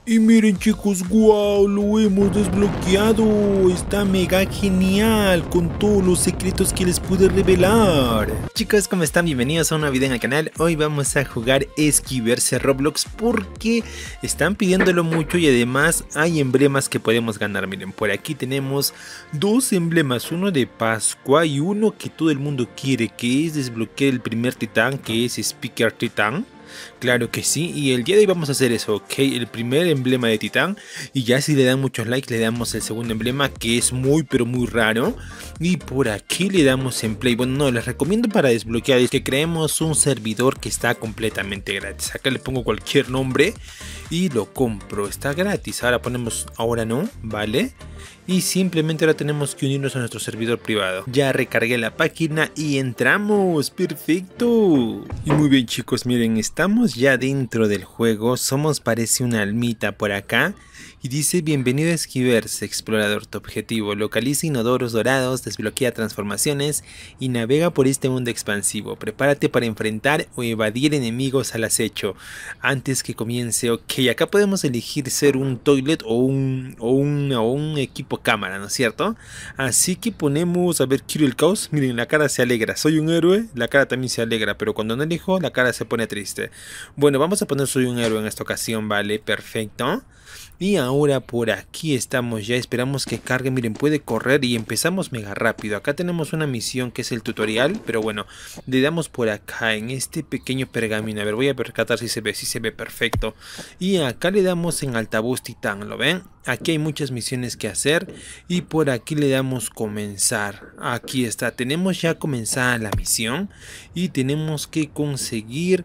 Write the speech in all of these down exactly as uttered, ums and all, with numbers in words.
Y miren chicos, wow, lo hemos desbloqueado. Está mega genial con todos los secretos que les pude revelar. Chicos, ¿cómo están? Bienvenidos a un nuevo video en el canal. Hoy vamos a jugar Esquiverse Roblox porque están pidiéndolo mucho y además hay emblemas que podemos ganar. Miren, por aquí tenemos dos emblemas, uno de Pascua y uno que todo el mundo quiere, que es desbloquear el primer titán, que es Speaker Titán. Claro que sí, y el día de hoy vamos a hacer eso, ok, el primer emblema de titán. Y ya si le dan muchos likes le damos el segundo emblema, que es muy pero muy raro. Y por aquí le damos en play. Bueno, no, les recomiendo para desbloquear es que creemos un servidor que está completamente gratis. Acá le pongo cualquier nombre y lo compro, está gratis. Ahora ponemos ahora no, vale. Y simplemente ahora tenemos que unirnos a nuestro servidor privado. Ya recargué la página y entramos. Perfecto. Y muy bien chicos, miren, estamos ya dentro del juego. Somos, parece una almita por acá. Y dice: bienvenido a Esquiverse, explorador. Tu objetivo: localiza inodoros dorados, desbloquea transformaciones y navega por este mundo expansivo. Prepárate para enfrentar o evadir enemigos al acecho. Antes que comience, ok, acá podemos elegir ser un toilet o un, o un, o un equipo cámara, ¿no es cierto? Así que ponemos, a ver, quiero el caos. Miren, la cara se alegra. Soy un héroe, la cara también se alegra, pero cuando no elijo, la cara se pone triste. Bueno, vamos a poner soy un héroe en esta ocasión, vale, perfecto. Y ahora por aquí estamos ya, esperamos que cargue, miren, puede correr y empezamos mega rápido. Acá tenemos una misión que es el tutorial, pero bueno, le damos por acá en este pequeño pergamino. A ver, voy a percatar si se ve, si se ve perfecto. Y acá le damos en altavoz titán, ¿lo ven? Aquí hay muchas misiones que hacer y por aquí le damos comenzar. Aquí está, tenemos ya comenzada la misión y tenemos que conseguir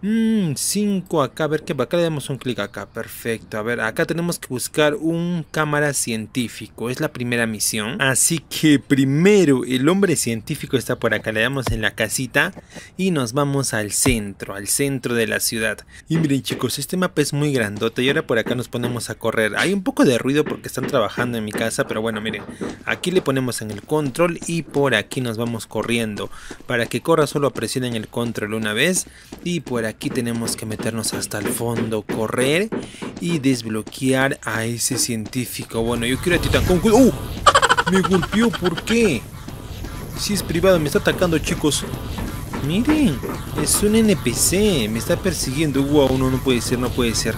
cinco acá, a ver que acá le damos un clic acá, perfecto. A ver, acá tenemos que buscar un cámara científico, es la primera misión. Así que primero el hombre científico está por acá, le damos en la casita y nos vamos al centro, al centro de la ciudad. Y miren chicos, este mapa es muy grandote y ahora por acá nos ponemos a correr. Hay un poco de ruido porque están trabajando en mi casa, pero bueno, miren, aquí le ponemos en el control y por aquí nos vamos corriendo. Para que corra solo presionen el control una vez y por aquí Aquí tenemos que meternos hasta el fondo, correr y desbloquear a ese científico. Bueno, yo quiero a Titán con cuidado. ¡Uh! Me golpeó, ¿por qué? Si es privado, me está atacando chicos. Miren, es un N P C, me está persiguiendo. Wow, no, no puede ser, no puede ser.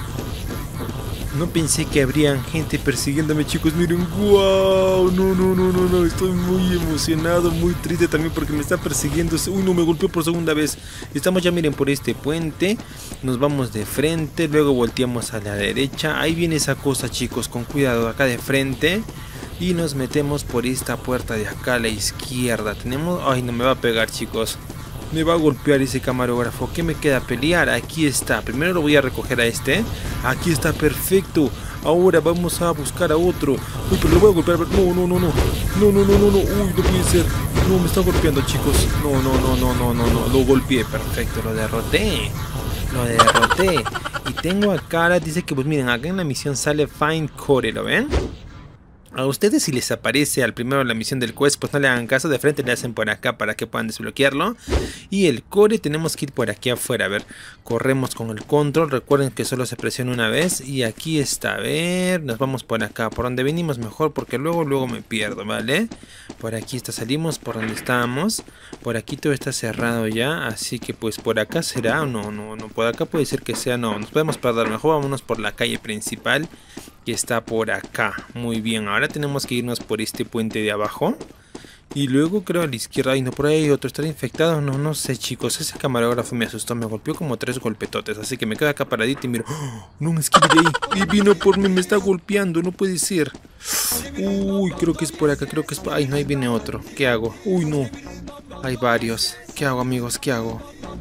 No pensé que habría gente persiguiéndome chicos, miren, wow, no, no, no, no, no, estoy muy emocionado, muy triste también porque me está persiguiendo. Uy, no, me golpeó por segunda vez. Estamos ya, miren, por este puente, nos vamos de frente, luego volteamos a la derecha, ahí viene esa cosa chicos, con cuidado, acá de frente. Y nos metemos por esta puerta de acá a la izquierda, tenemos, ay, no me va a pegar chicos. Me va a golpear ese camarógrafo. ¿Qué me queda? Pelear. Aquí está. Primero lo voy a recoger a este. Aquí está, perfecto. Ahora vamos a buscar a otro. Uy, pero lo voy a golpear. No, no, no, no. No, no, no, no, no. Uy, no puede ser. No, me está golpeando, chicos. No, no, no, no, no, no, no. Lo golpeé. Perfecto. Lo derroté. Lo derroté. Y tengo acá, dice que, pues miren, acá en la misión sale Find Core. ¿Lo ven? A ustedes si les aparece al primero la misión del quest, pues no le hagan caso, de frente le hacen por acá para que puedan desbloquearlo. Y el core tenemos que ir por aquí afuera, a ver, corremos con el control, recuerden que solo se presiona una vez. Y aquí está, a ver, nos vamos por acá, por donde venimos mejor porque luego, luego me pierdo, ¿vale? Por aquí está, salimos por donde estábamos, por aquí todo está cerrado ya, así que pues por acá será, no, no, no, por acá puede ser que sea, no, nos podemos perder, mejor vámonos por la calle principal que está por acá. Muy bien, ahora tenemos que irnos por este puente de abajo y luego creo a la izquierda. Ay, no, por ahí hay otro, ¿estará infectado? No, no sé chicos, ese camarógrafo me asustó, me golpeó como tres golpetotes, así que me quedo acá paradito y miro. ¡Oh! No me esquive de ahí, y vino por mí, me está golpeando, no puede ser. Uy, creo que es por acá, creo que es por... Ay, no, ahí viene otro, ¿qué hago? Uy, no, hay varios, ¿qué hago amigos? ¿Qué hago?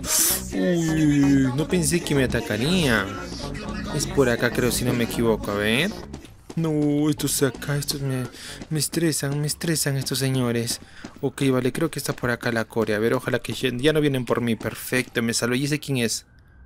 Uy, no pensé que me atacarían. Es por acá creo, si no me equivoco, a ver. No, estos acá, estos me, me estresan, me estresan estos señores. Ok, vale, creo que está por acá la core. A ver, ojalá que ya, ya no vienen por mí. Perfecto, me salvo. ¿Y ese quién es?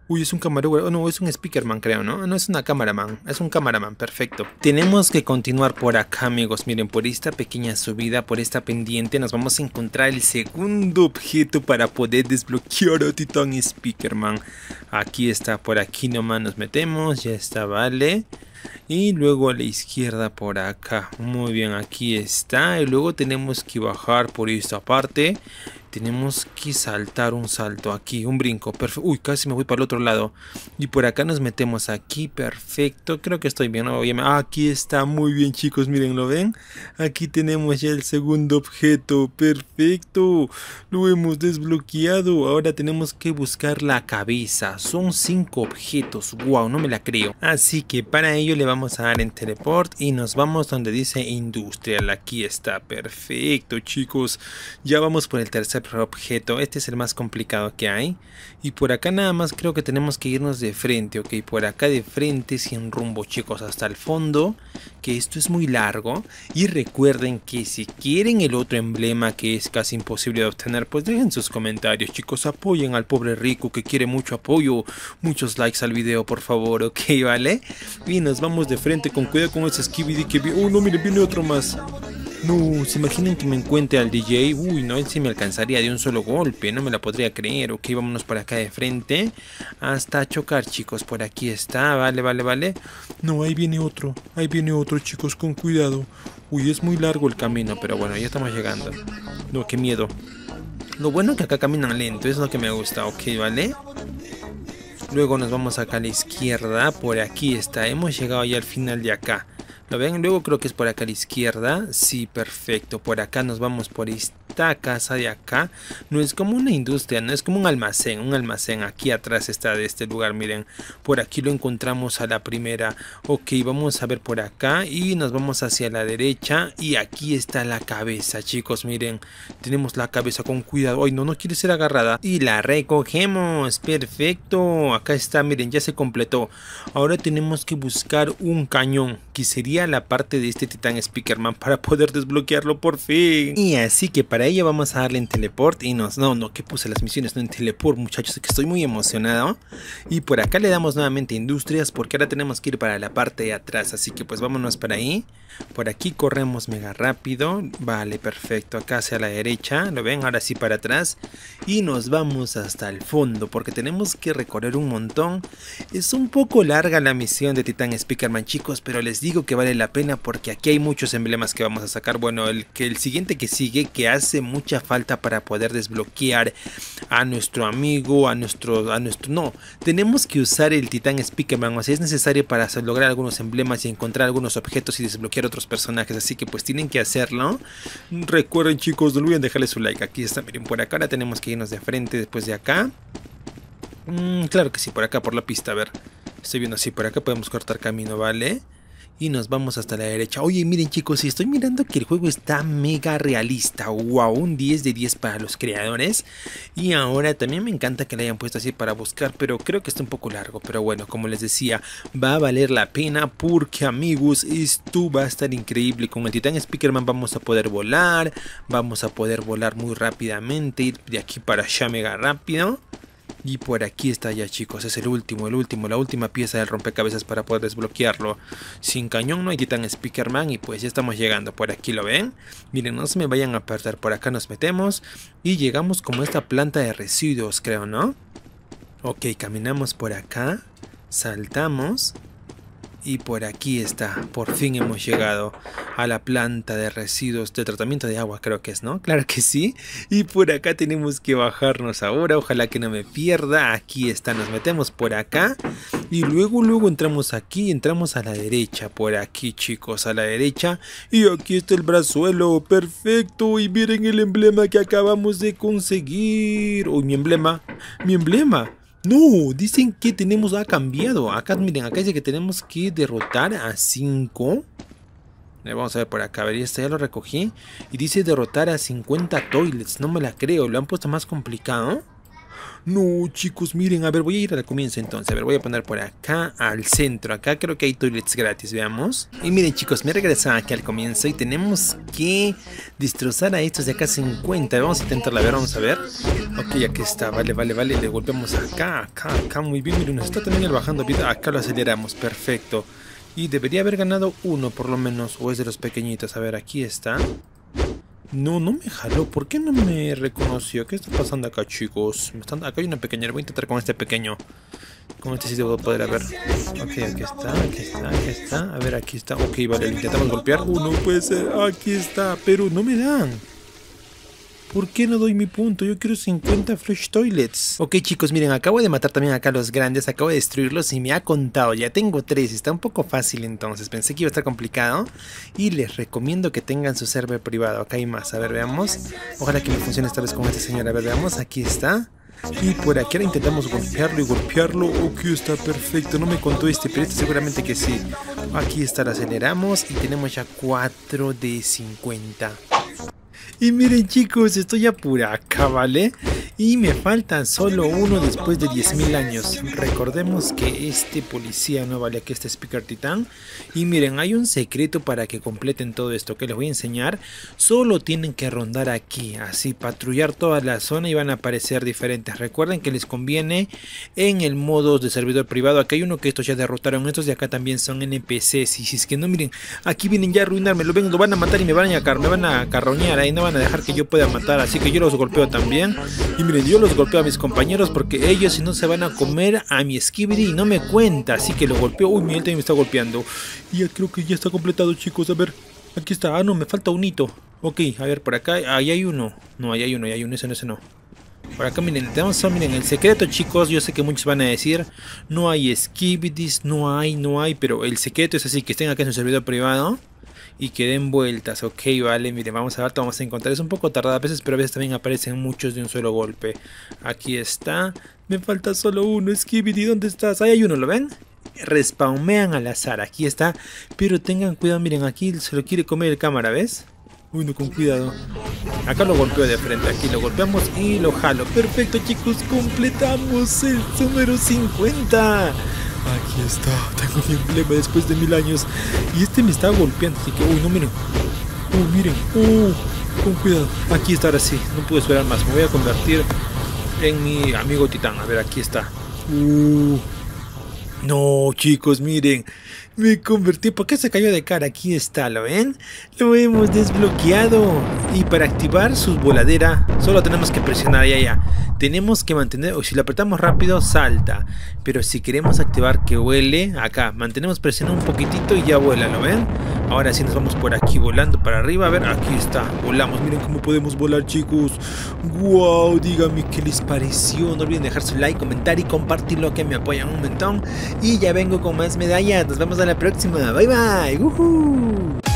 Uy, es un camarógrafo, oh, no, es un speakerman creo, ¿no? No es una cameraman, es un cameraman, perfecto. Tenemos que continuar por acá, amigos, miren, por esta pequeña subida, por esta pendiente, nos vamos a encontrar el segundo objeto para poder desbloquear a Titán Speakerman. Aquí está, por aquí nomás nos metemos, ya está, vale. Y luego a la izquierda por acá, muy bien, aquí está. Y luego tenemos que bajar por esta parte. Tenemos que saltar un salto aquí, un brinco, perfecto. Uy, casi me voy para el otro lado. Y por acá nos metemos aquí, perfecto. Creo que estoy bien, ¿no? Aquí está, muy bien chicos, miren, ¿lo ven? Aquí tenemos ya el segundo objeto, perfecto. Lo hemos desbloqueado. Ahora tenemos que buscar la cabeza. Son cinco objetos, wow, no me la creo. Así que para ello le vamos a dar en teleport y nos vamos donde dice industrial. Aquí está, perfecto chicos. Ya vamos por el tercer objeto, este es el más complicado que hay. Y por acá nada más creo que tenemos que irnos de frente, ok, por acá de frente sin rumbo chicos hasta el fondo, que esto es muy largo. Y recuerden que si quieren el otro emblema que es casi imposible de obtener, pues dejen sus comentarios chicos, apoyen al pobre Rico que quiere mucho apoyo, muchos likes al video por favor, ok, vale. Y nos vamos de frente, con cuidado con ese skibidi que vi. Oh no, miren, viene otro más. No, se imaginen que me encuentre al D J. Uy, no, él sí me alcanzaría de un solo golpe. No me la podría creer. Ok, vámonos por acá de frente. Hasta chocar, chicos. Por aquí está. Vale, vale, vale. No, ahí viene otro. Ahí viene otro, chicos. Con cuidado. Uy, es muy largo el camino. Pero bueno, ya estamos llegando. No, qué miedo. Lo bueno es que acá caminan lento. Es lo que me gusta. Ok, vale. Luego nos vamos acá a la izquierda. Por aquí está. Hemos llegado ya al final de acá. ¿Lo ven? Luego creo que es por acá a la izquierda. Sí, perfecto. Por acá nos vamos por esta casa de acá. No es como una industria, no es como un almacén. Un almacén aquí atrás está de este lugar. Miren, por aquí lo encontramos a la primera. Ok, vamos a ver por acá. Y nos vamos hacia la derecha. Y aquí está la cabeza, chicos. Miren, tenemos la cabeza con cuidado. Ay, no, no quiere ser agarrada. Y la recogemos. Perfecto. Acá está, miren, ya se completó. Ahora tenemos que buscar un cañón, que sería la parte de este Titán Speakerman para poder desbloquearlo por fin. Y así que para ello vamos a darle en teleport y nos... No, no, que puse las misiones, no en teleport muchachos, que estoy muy emocionado. Y por acá le damos nuevamente industrias porque ahora tenemos que ir para la parte de atrás, así que pues vámonos para ahí. Por aquí corremos mega rápido, vale, perfecto, acá hacia la derecha, ¿lo ven? Ahora sí para atrás y nos vamos hasta el fondo porque tenemos que recorrer un montón. Es un poco larga la misión de Titán Speakerman chicos, pero les digo que vale la pena porque aquí hay muchos emblemas que vamos a sacar. Bueno, el, que el siguiente que sigue, que hace mucha falta para poder desbloquear a nuestro amigo, a nuestro, a nuestro, no, tenemos que usar el Titán Speakerman, o sea, es necesario para lograr algunos emblemas y encontrar algunos objetos y desbloquear otros personajes, así que pues tienen que hacerlo. Recuerden chicos, no olviden dejarle su like. Aquí está, miren, por acá ahora tenemos que irnos de frente después de acá. Mm, claro que sí, por acá por la pista, a ver, estoy viendo así, por acá podemos cortar camino, ¿vale? Y nos vamos hasta la derecha. Oye, miren chicos, estoy mirando que el juego está mega realista. Wow, un diez de diez para los creadores. Y ahora también me encanta que le hayan puesto así para buscar, pero creo que está un poco largo. Pero bueno, como les decía, va a valer la pena porque amigos, esto va a estar increíble. Con el Titán Speakerman vamos a poder volar. Vamos a poder volar muy rápidamente. Ir de aquí para allá mega rápido. Y por aquí está ya chicos, es el último, el último, la última pieza del rompecabezas para poder desbloquearlo. Sin cañón no hay Titán Speakerman y pues ya estamos llegando, por aquí lo ven. Miren, no se me vayan a perder, por acá nos metemos y llegamos como a esta planta de residuos creo, ¿no? Ok, caminamos por acá, saltamos. Y por aquí está, por fin hemos llegado a la planta de residuos de tratamiento de agua, creo que es, ¿no? Claro que sí. Y por acá tenemos que bajarnos ahora, ojalá que no me pierda. Aquí está, nos metemos por acá. Y luego, luego entramos aquí, entramos a la derecha, por aquí chicos, a la derecha. Y aquí está el brazuelo, perfecto. Y miren el emblema que acabamos de conseguir. Uy, mi emblema, mi emblema. No, dicen que tenemos, ha cambiado. Acá, miren, acá dice que tenemos que derrotar a cinco. Vamos a ver por acá, a ver, este ya lo recogí. Y dice derrotar a cincuenta toilets, no me la creo, lo han puesto más complicado. No, chicos, miren, a ver, voy a ir al comienzo entonces. A ver, voy a poner por acá al centro. Acá creo que hay toilets gratis, veamos. Y miren, chicos, me he regresado aquí al comienzo y tenemos que destrozar a estos de acá cincuenta. Vamos a intentarla, a ver, vamos a ver. Ok, aquí está, vale, vale, vale. Le golpeamos acá, acá, acá, muy bien. Miren, nos está también el bajando vida. Acá lo aceleramos, perfecto. Y debería haber ganado uno por lo menos. O es de los pequeñitos, a ver, aquí está. No, no me jaló. ¿Por qué no me reconoció? ¿Qué está pasando acá, chicos? Me están... Acá hay una pequeña. Voy a intentar con este pequeño. Con este sí debo poder ver. Ok, aquí está, aquí está, aquí está. A ver, aquí está. Ok, vale, intentamos golpear. Uh, no puede ser. Aquí está. Pero no me dan. ¿Por qué no doy mi punto? Yo quiero cincuenta Fresh Toilets. Ok, chicos, miren, acabo de matar también acá a los grandes. Acabo de destruirlos y me ha contado. Ya tengo tres. Está un poco fácil entonces. Pensé que iba a estar complicado. Y les recomiendo que tengan su server privado. Acá hay más. A ver, veamos. Ojalá que me funcione esta vez con este señor. A ver, veamos. Aquí está. Y por aquí ahora intentamos golpearlo y golpearlo. Ok, está perfecto. No me contó este, pero este seguramente que sí. Aquí está, lo aceleramos. Y tenemos ya cuatro de cincuenta. Y miren, chicos, estoy ya por acá, ¿vale? Y me faltan solo uno después de diez mil años. Recordemos que este policía no vale aquí, este Speaker Titán. Y miren, hay un secreto para que completen todo esto que les voy a enseñar. Solo tienen que rondar aquí, así, patrullar toda la zona y van a aparecer diferentes. Recuerden que les conviene en el modo de servidor privado. Aquí hay uno que estos ya derrotaron, estos de acá también son N P Cs. Y si es que no, miren, aquí vienen ya a arruinarme, lo ven, lo van a matar y me van a, car me van a carroñar, ahí no van a dejar que yo pueda matar, así que yo los golpeo también. Y miren, yo los golpeo a mis compañeros porque ellos si no se van a comer a mi Skibidi y no me cuenta, así que lo golpeo. Uy, mi gente me está golpeando. Y ya creo que ya está completado, chicos. A ver, aquí está. Ah, no, me falta un hito. Ok, a ver, por acá, ahí hay uno. No, ahí hay uno, ahí hay uno, ese no, ese no. Por acá, miren, tenemos, miren, el secreto, chicos. Yo sé que muchos van a decir, no hay Skibidis, no hay, no hay, pero el secreto es así, que estén acá en su servidor privado y que den vueltas. Ok, vale, miren, vamos a ver, vamos a encontrar. Es un poco tardado a veces, pero a veces también aparecen muchos de un solo golpe. Aquí está. Me falta solo uno. Skibidi, ¿dónde estás? Ahí hay uno, ¿lo ven? Respawnean al azar, aquí está. Pero tengan cuidado, miren, aquí se lo quiere comer el cámara, ¿ves? Uy, no, con cuidado. Acá lo golpeo de frente, aquí lo golpeamos y lo jalo. Perfecto, chicos, completamos el número cincuenta. Aquí está, tengo mi emblema después de mil años. Y este me está golpeando, así que, uy, no, miren. Uy, miren, uy, con cuidado. Aquí está, ahora sí, no puedo esperar más. Me voy a convertir en mi amigo Titán. A ver, aquí está. Uh, no, chicos, miren. Me convertí, ¿por qué se cayó de cara? Aquí está, ¿lo ven? Lo hemos desbloqueado. Y para activar su voladera, solo tenemos que presionar, ya, ya. Tenemos que mantener, o si lo apretamos rápido, salta. Pero si queremos activar que vuele, acá, mantenemos presionado un poquitito y ya vuela, ¿lo ven? Ahora sí nos vamos por aquí volando para arriba. A ver, aquí está, volamos. Miren cómo podemos volar, chicos. Wow, díganme qué les pareció. No olviden dejar su like, comentar y compartirlo, que me apoyan un montón. Y ya vengo con más medallas. Nos vemos a la próxima. Bye bye. Uh-huh.